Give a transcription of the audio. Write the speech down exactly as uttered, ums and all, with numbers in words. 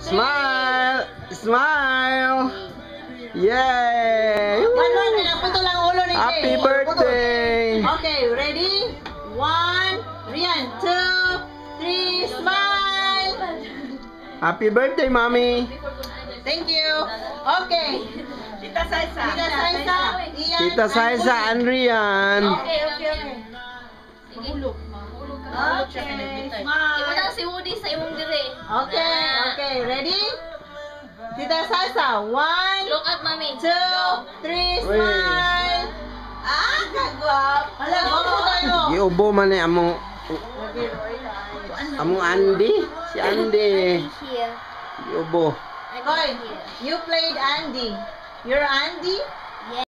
Smile! Smile! Yay! One, one, pinaputo lang ulo ni Happy Jay. birthday! Okay, ready? One, Rian, two, three, smile! Happy birthday, Mommy! Thank you. Okay. Tita Saisa. Tita Saisa. Ian, Tita Saisa and Rian. Okay, okay, okay. Mahulog. Mahulog ka. Okay, Imo smile. na si Woody sa imong dire. Okay, okay, ready? Tita Saisa, one, Look at mommy. two, three, Wait. smile! Ah, kagwap! Hala, bako tayo! Giubo man ni among among Andy. Si Andy. Here. Giubo. Koy, you played Andy. You're Andy?